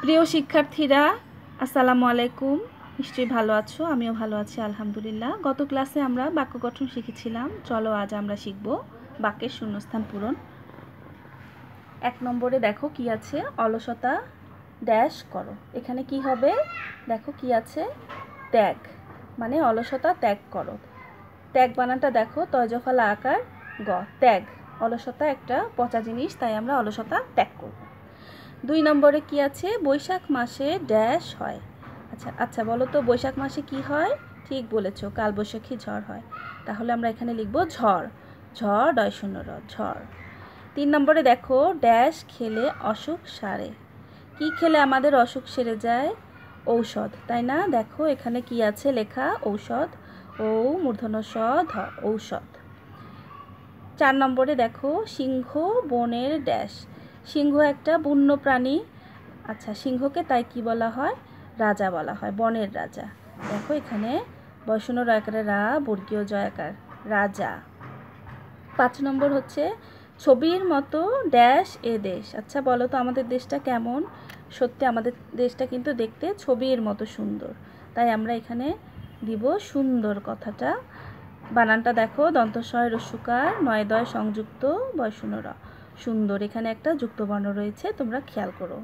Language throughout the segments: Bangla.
প্রিয় শিক্ষার্থীরা, আসসালামু আলাইকুম। নিশ্চয়ই ভালো আছো, আমিও ভালো আছি আলহামদুলিল্লাহ। গত ক্লাসে আমরা বাক্য গঠন শিখেছিলাম। চলো আজ আমরা শিখব বাক্যের শূন্যস্থান পূরণ। 1 নম্বরে দেখো কি আছে, অলসতা ড্যাশ করো। এখানে কি হবে দেখো কি আছে, ত্যাগ, মানে অলসতা ত্যাগ করো। ত্যাগ বানানটা দেখো, তয়জফলা আকার গ, ত্যাগ। অলসতা একটা পচা জিনিস, তাই আমরা অলসতা ত্যাগ করব। 2 নম্বরে কি আছে, বৈশাখ মাসে ড্যাশ হয়। আচ্ছা বলো তো বৈশাখ মাসে কি হয়? ঠিক বলেছো, কালবৈশাখী ঝড় হয়। তাহলে আমরা এখানে লিখব ঝড়, ঝড় ডয় শূন্য র, ঝড়। 3 নম্বরে দেখো, ড্যাশ খেলে অসুখ সারে। কি খেলে আমাদের অসুখ সেরে যায়? ঔষধ, তাই না? দেখো এখানে কি আছে লেখা, ঔষধ, ঔ মূর্ধন্য স ধ, ঔষধ। 4 নম্বরে দেখো, সিংহ বনের ড্যাশ। সিংহ একটা বন্য প্রাণী। আচ্ছা, সিংহকে তাই কি বলা হয়? রাজা বলা হয়, বনের রাজা। দেখো এখানে বয়সন্য রয়াকারে রা, বর্গীয় জয়াকার, রাজা। 5 নম্বর হচ্ছে, ছবির মতো ড্যাশ এ দেশ। আচ্ছা বলো তো আমাদের দেশটা কেমন? সত্যি আমাদের দেশটা কিন্তু দেখতে ছবির মতো সুন্দর, তাই আমরা এখানে দিব সুন্দর কথাটা। বানানটা দেখো, দন্তস্বয় রস্যকার, নয় দয় সংযুক্ত, বয়শূন্য র, সুন্দর। এখানে একটা যুক্ত বর্ণ রয়েছে, তোমরা খেয়াল করো।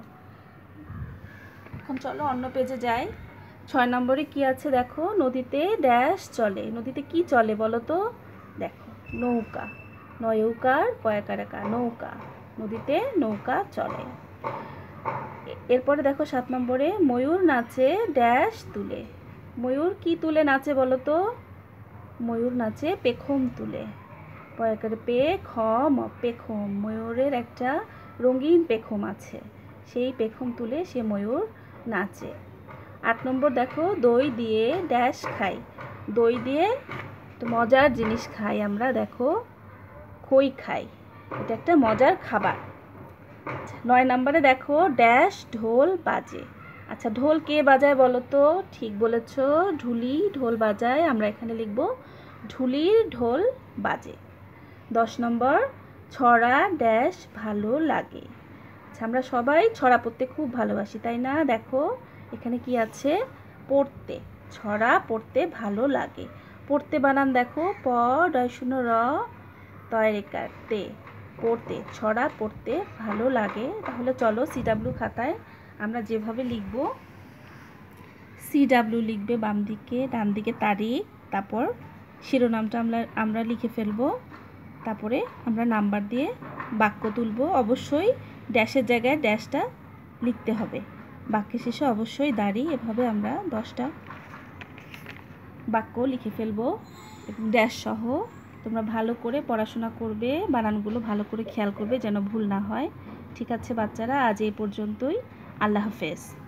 এখন চলো অন্য পেজে যাই। 6 নম্বরে কি আছে দেখো, নদীতে ড্যাশ চলে। নদীতে কি চলে বলো তো? দেখো নৌকা, নয়ৌকার পয়াকারাকা, নৌকা। নদীতে নৌকা চলে। এরপরে দেখো 7 নম্বরে, ময়ূর নাচে ড্যাশ তুলে। ময়ূর কি তুলে নাচে বলো তো? ময়ূর নাচে পেখম তুলে, পয়াকারে পে খ ম, পেখম। ময়ূরের একটা রঙিন পেখম আছে, সেই পেখম তুলে সে ময়ূর নাচে। 8 নম্বর দেখো, দই দিয়ে ড্যাশ খাই। দই দিয়ে মজার জিনিস খাই আমরা, দেখো খই খাই, এটা একটা মজার খাবার। 9 নম্বরে দেখো, ড্যাশ ঢোল বাজে। আচ্ছা ঢোল কে বাজায় বলো তো? ঠিক বলেছ, ঢুলি ঢোল বাজায়। আমরা এখানে লিখব ঢুলির ঢোল বাজে। 10 নম্বর, ছড়া ড্যাশ ভালো লাগে। আচ্ছা আমরা সবাই ছড়া পড়তে খুব ভালোবাসি, তাই না? দেখো এখানে কি আছে, পড়তে, ছড়া পড়তে ভালো লাগে। পড়তে বানান দেখো, প ডয় শূন্য র, তয় রেকার তে, পড়তে, ছড়া পড়তে ভালো লাগে। তাহলে চলো সিডাব্লিউ খাতায় আমরা যেভাবে লিখব, সিডাব্লিউ লিখবে বাম দিকে, ডান দিকে তারিখ, তারপর শিরোনামটা আমরা লিখে ফেলবো, তারপরে আমরা নাম্বার দিয়ে বাক্য তুলব। অবশ্যই ড্যাশের জায়গায় ড্যাশটা লিখতে হবে, বাক্যের শেষে অবশ্যই দাঁড়ি। এভাবে আমরা 10টা বাক্য লিখে ফেলবো ড্যাশ সহ। তোমরা ভালো করে পড়াশোনা করবে, বানানগুলো ভালো করে খেয়াল করবে যেন ভুল না হয়। ঠিক আছে বাচ্চারা, আজ এই পর্যন্তই। আল্লাহ হাফেজ।